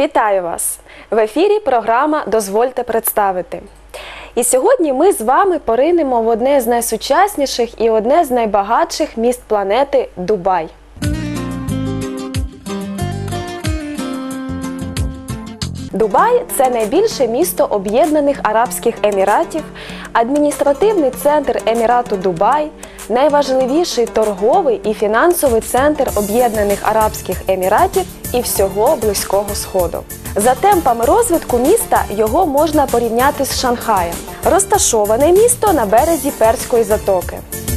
Вітаю вас! В ефірі програма «Дозвольте представити». І сьогодні ми з вами поринемо в одне з найсучасніших і одне з найбагатших міст планети – Дубай. Дубай – це найбільше місто Об'єднаних Арабських Еміратів, адміністративний центр Емірату Дубай, найважливіший торговий і фінансовий центр Об'єднаних Арабських Еміратів і всього Близького Сходу. За темпами розвитку міста його можна порівняти з Шанхаєм. Розташоване місто на березі Перської затоки.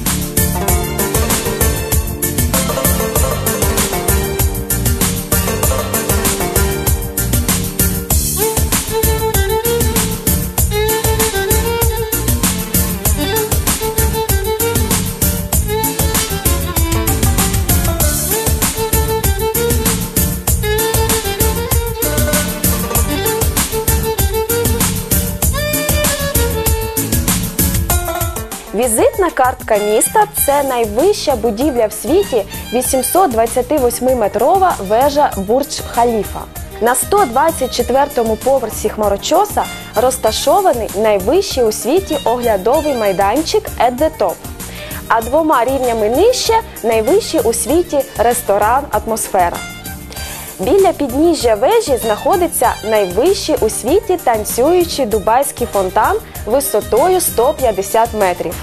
Візитна картка міста – це найвища будівля в світі 828-метрова вежа Бурдж-Халіфа. На 124-му поверсі хмарочоса розташований найвищий у світі оглядовий майданчик «At the Top», а 2 рівнями нижче – найвищий у світі ресторан «Атмосфера». Біля підніжжя вежі знаходиться найвищий у світі танцюючий дубайський фонтан висотою 150 метрів.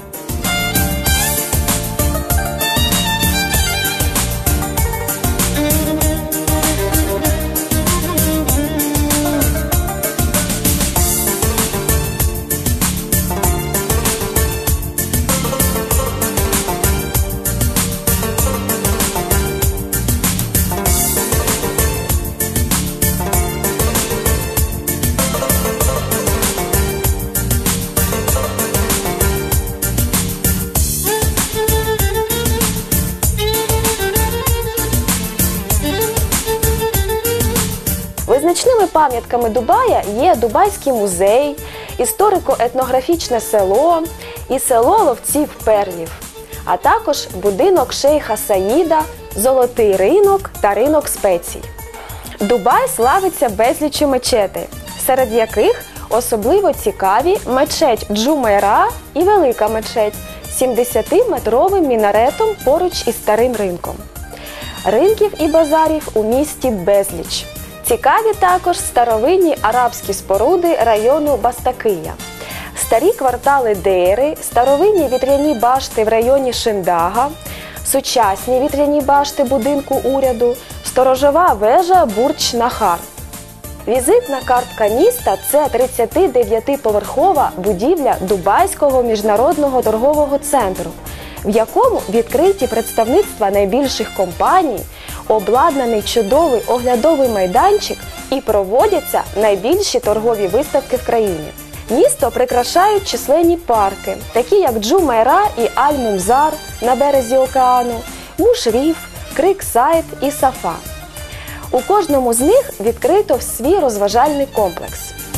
Визначними пам'ятками Дубая є Дубайський музей, історико-етнографічне село і село ловців перлів, а також будинок шейха Саїда, золотий ринок та ринок спецій. Дубай славиться безліччю мечетей, серед яких особливо цікаві мечеть Джумейра і Велика мечеть з 70-метровим мінаретом поруч із старим ринком. Ринків і базарів у місті безліч. Цікаві також старовинні арабські споруди району Бастакия, старі квартали Дейри, старовинні вітряні башти в районі Шиндага, сучасні вітряні башти будинку уряду, сторожова вежа Бурдж-Нахар. Візитна картка міста – це 39-поверхова будівля Дубайського міжнародного торгового центру, в якому відкриті представництва найбільших компаній, обладнаний чудовий оглядовий майданчик і проводяться найбільші торгові виставки в країні. Місто прикрашають численні парки, такі як Джумейра і Аль-Мумзар на березі океану, Мушріф, Криксайд і Сафа. У кожному з них відкрито свій розважальний комплекс.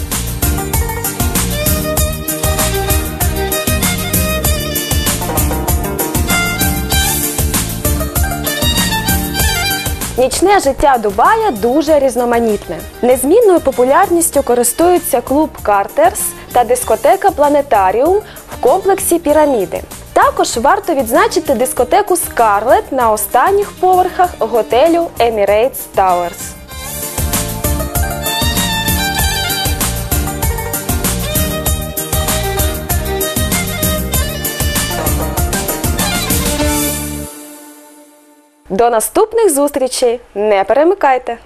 Нічне життя Дубая дуже різноманітне. Незмінною популярністю користуються клуб «Картерс» та дискотека «Планетаріум» в комплексі «Піраміди». Також варто відзначити дискотеку «Скарлет» на останніх поверхах готелю «Емірейтс Тауерс». До наступних зустрічей! Не перемикайте!